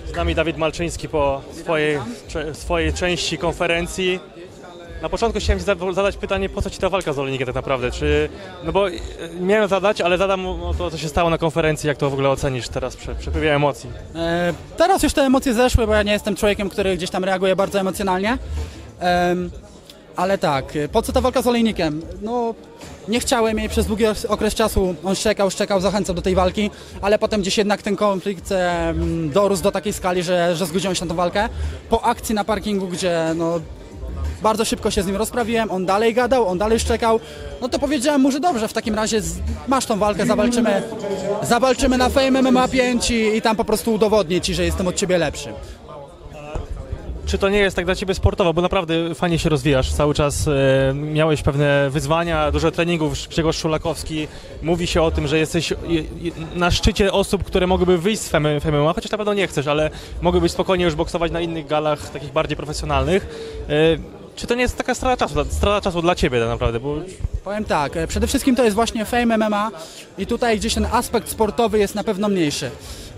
Z nami Dawid Malczyński po swojej części konferencji. Na początku chciałem Ci zadać pytanie, po co Ci ta walka z Olejnikiem tak naprawdę? No bo miałem zadać, ale zadam o to, co się stało na konferencji, jak to w ogóle ocenisz teraz, przepływie emocji? Teraz już te emocje zeszły, bo ja nie jestem człowiekiem, który gdzieś tam reaguje bardzo emocjonalnie. Ale tak, po co ta walka z Olejnikiem? No, nie chciałem jej przez długi okres czasu, on szczekał, zachęcał do tej walki, ale potem gdzieś jednak ten konflikt dorósł do takiej skali, że zgodziłem się na tę walkę. Po akcji na parkingu, gdzie no, bardzo szybko się z nim rozprawiłem, on dalej gadał, on dalej szczekał, no to powiedziałem mu, że dobrze, w takim razie masz tą walkę, zawalczymy na Fame MMA 5 i tam po prostu udowodnię Ci, że jestem od Ciebie lepszy. Czy to nie jest tak dla Ciebie sportowo, bo naprawdę fajnie się rozwijasz, cały czas miałeś pewne wyzwania, dużo treningów, Grzegorz Szulakowski, mówi się o tym, że jesteś na szczycie osób, które mogłyby wyjść z MMA, chociaż na pewno nie chcesz, ale mogłybyś być spokojnie już boksować na innych galach, takich bardziej profesjonalnych. Czy to nie jest taka strata czasu dla Ciebie tak naprawdę? Bo... Powiem tak, przede wszystkim to jest właśnie Fame MMA i tutaj gdzieś ten aspekt sportowy jest na pewno mniejszy.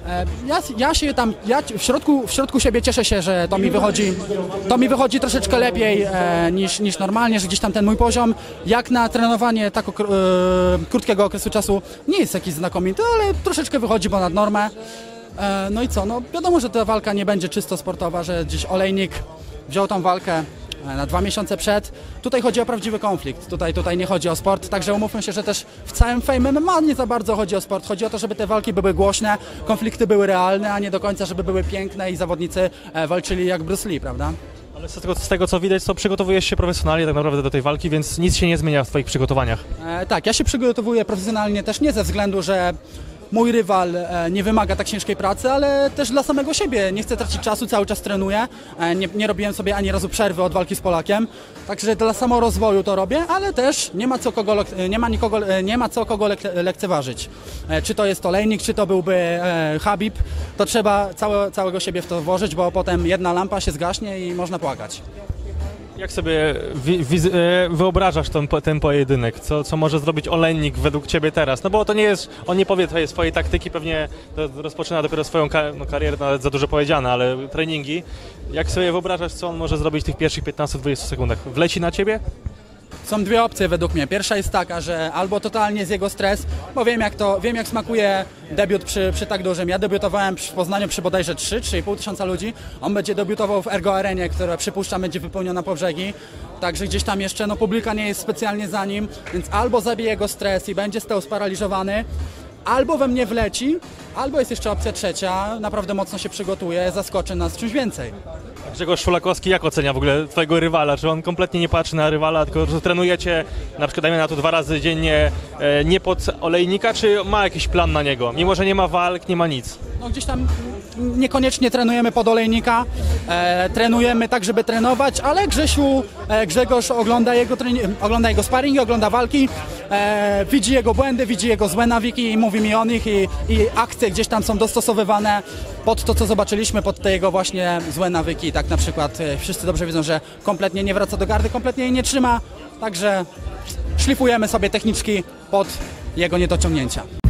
Ja w środku siebie cieszę się, że to mi wychodzi troszeczkę lepiej niż normalnie, że gdzieś tam ten mój poziom, jak na trenowanie tak krótkiego okresu czasu, nie jest jakiś znakomity, ale troszeczkę wychodzi ponad normę. No i co, no wiadomo, że ta walka nie będzie czysto sportowa, że gdzieś Olejnik wziął tą walkę na 2 miesiące przed. Tutaj chodzi o prawdziwy konflikt, tutaj nie chodzi o sport, także umówmy się, że też w całym Fame MMA nie za bardzo chodzi o sport. Chodzi o to, żeby te walki były głośne, konflikty były realne, a nie do końca, żeby były piękne i zawodnicy walczyli jak Bruce Lee, prawda? Ale z tego co widać, to przygotowujesz się profesjonalnie tak naprawdę do tej walki, więc nic się nie zmienia w Twoich przygotowaniach. Tak, ja się przygotowuję profesjonalnie też nie ze względu, że mój rywal nie wymaga tak ciężkiej pracy, ale też dla samego siebie. Nie chcę tracić czasu, cały czas trenuję. Nie robiłem sobie ani razu przerwy od walki z Polakiem. Także dla samorozwoju to robię, ale też nie ma co kogo lekceważyć. Czy to jest Olejnik, czy to byłby Habib, to trzeba całego siebie w to włożyć, bo potem jedna lampa się zgaśnie i można płakać. Jak sobie wyobrażasz ten pojedynek? Co może zrobić Olejnik według Ciebie teraz? No bo to nie jest, on nie powie swojej taktyki, pewnie rozpoczyna dopiero swoją karierę, nawet za dużo powiedziane, ale treningi. Jak sobie wyobrażasz, co on może zrobić w tych pierwszych 15-20 sekundach? Wleci na Ciebie? Są dwie opcje według mnie. Pierwsza jest taka, że albo totalnie z jego stres, bo wiem jak smakuje debiut przy tak dużym. Ja debiutowałem w Poznaniu przy bodajże 3,5 tysiąca ludzi. On będzie debiutował w Ergo Arenie, która przypuszczam będzie wypełniona po brzegi. Także gdzieś tam jeszcze publika nie jest specjalnie za nim, więc albo zabije jego stres i będzie stał sparaliżowany, albo we mnie wleci, albo jest jeszcze opcja trzecia, naprawdę mocno się przygotuje, zaskoczy nas czymś więcej. Grzegorz Szulakowski jak ocenia w ogóle Twojego rywala? Czy on kompletnie nie patrzy na rywala, tylko że trenujecie, na przykład dajmy na to 2 razy dziennie, nie pod Olejnika, czy ma jakiś plan na niego? Mimo że nie ma walk, nie ma nic. No gdzieś tam niekoniecznie trenujemy pod Olejnika, trenujemy tak, żeby trenować, ale Grzegorz ogląda jego sparingi, ogląda walki, widzi jego błędy, widzi jego złe nawyki i mówi mi o nich i akcje gdzieś tam są dostosowywane pod to, co zobaczyliśmy, pod te jego właśnie złe nawyki. Tak na przykład wszyscy dobrze wiedzą, że kompletnie nie wraca do gardy, kompletnie jej nie trzyma, także szlifujemy sobie techniczki pod jego niedociągnięcia.